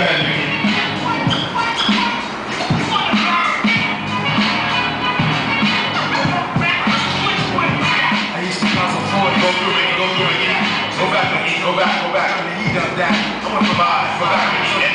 ahead, Nicky. I used to console forward, go through it, go through it, yeah. Go back, Nicky, go back. When the heat done that, I want to provide. Go back, Nicky.